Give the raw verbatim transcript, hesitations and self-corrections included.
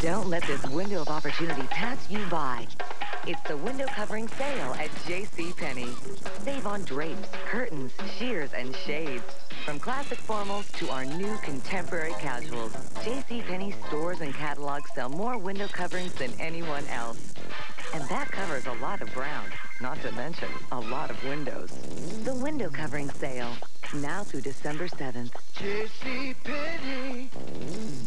Don't let this window of opportunity pass you by. It's the window covering sale at JCPenney. Save on drapes, curtains, sheers, and shades. From classic formals to our new contemporary casuals, JCPenney stores and catalogs sell more window coverings than anyone else. And that covers a lot of ground, not to mention a lot of windows. The window covering sale, now through December seventh. JCPenney.